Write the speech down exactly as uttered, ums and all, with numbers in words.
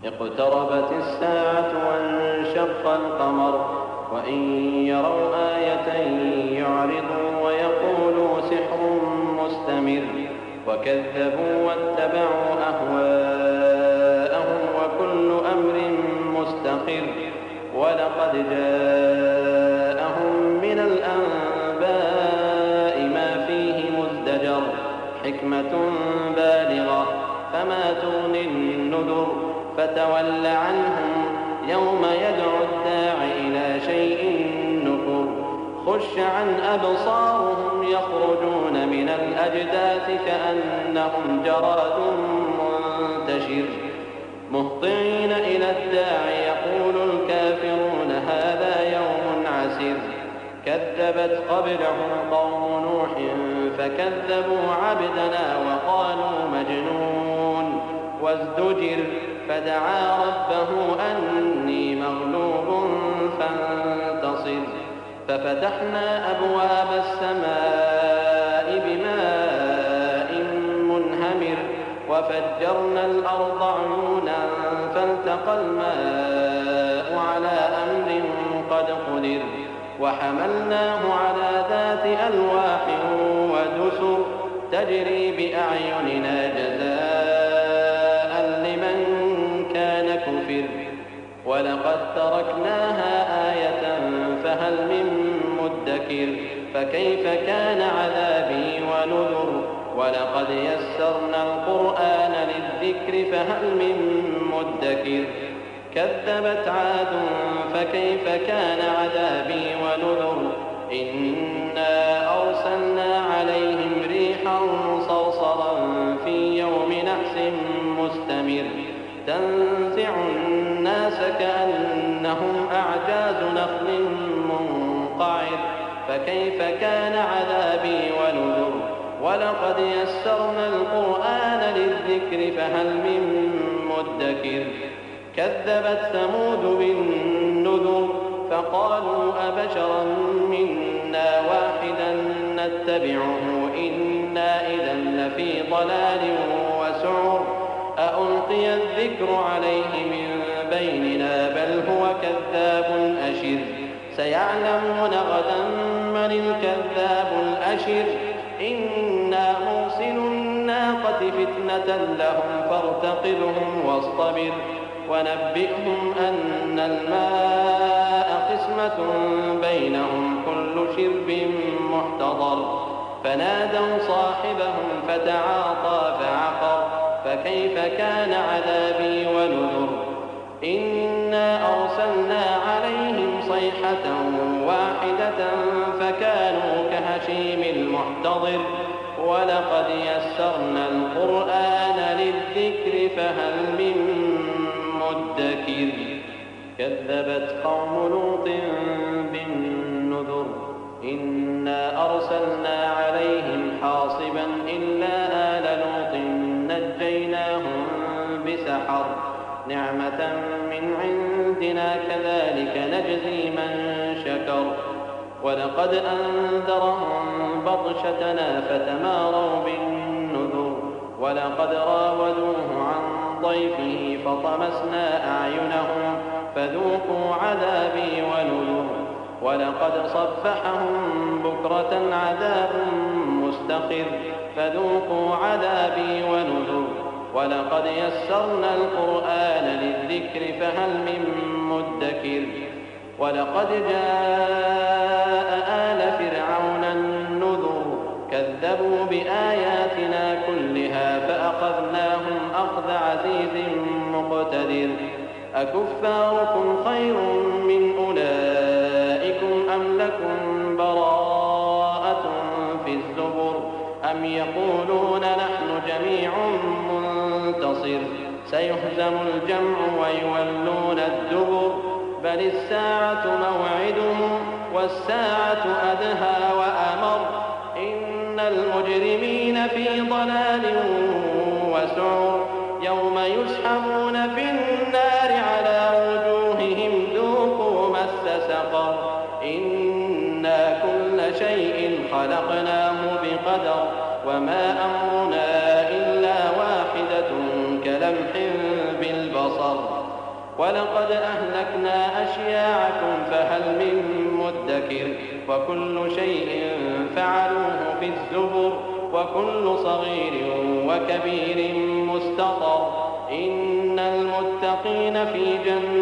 اقتربت الساعة وانشق القمر وإن يروا آية يعرضوا ويقولوا سحر مستمر وكذبوا واتبعوا أهواءهم وكل أمر مستقر ولقد جاءهم من الأنباء ما فيه مزدجر حكمة بالغة فما تغني النذر فتول عنهم يوم يدعو الداع إلى شيء نكر خش عن أبصارهم يخرجون من الأجداث كأنهم جراد منتشر مهطعين إلى الداع يقول الكافرون هذا يوم عسر كذبت قبلهم قوم نوح فكذبوا عبدنا وقالوا مجنون وازدجر فدعا ربه أني مغلوب فانتصر ففتحنا أبواب السماء بماء منهمر وفجرنا الأرض عيونا فالتقى الماء على أمر قد قدر وحملناه على ذات ألواح ودسر تجري بأعيننا جزاء لمن كان كفر ولقد تركناها آية فهل من مدكر فكيف كان عذابي ونذر ولقد يسرنا القرآن للذكر فهل من مدكر كذبت عاد فكيف كان عذابي ونذر إنا أرسلنا عليهم ريحا صرصرا في يوم نحس مستمر تنزع الناس كأنهم أعجاز نخل منقعر فكيف كان عذابي ونذر ولقد يسرنا القرآن للذكر فهل من مدكر كذبت ثمود بالنذر فقالوا أبشرا منا واحدا نتبعه إنا إذا لفي ضلال وسعر أألقي الذكر عليه من بيننا بل هو كذاب أشر سيعلمون غدا من الكذاب الأشر إنا مرسل الناقة فتنة لهم فارتقبهم واصطبر ونبئهم أن الماء قسمة بينهم كل شرب محتضر فنادوا صاحبهم فتعاطى فعقر فكيف كان عذابي ونذر إنا أرسلنا عليهم صيحة واحدة فكانوا كهشيم المحتضر ولقد يسرنا القرآن للذكر فهل من مدكر كذبت قوم لوط بالنذر إنا أرسلنا عليهم حاصبا إلا آل لوط نجيناهم بسحر نعمة من عندنا كذلك نجزي من شكر ولقد أنذرهم بطشتنا فتماروا بالنذر ولقد راودوه عن ضيفه فطمسنا أعينهم فذوقوا عذابي ونذر ولقد صبحهم بكرة عذاب مستقر فذوقوا عذابي ونذر ولقد يسرنا القرآن للذكر فهل من مدكر ولقد جاء آل فرعون النذر كذبوا بآياتنا كلها فأخذناهم أخذ عزيز مقتدر أكفاركم خير من أولئكم أم لكم براءة في الزبر أم يقولون نحن جميع منتصر سيهزم الجمع ويولون الدبر بل الساعة موعدهم والساعة أدهى وأمر إن المجرمين في ضلال وسعر يوم يسحبون في النار على وجوههم ذوقوا مس سقر إنا كل شيء خلقناه بقدر وما أمرنا إلا واحدة كلمح بالبصر البصر ولقد أهلكنا أشياعكم فهل من مدكر وكل شيء فعلوه في الزبر وكل صغير وكبير مستطر إن المتقين في جنة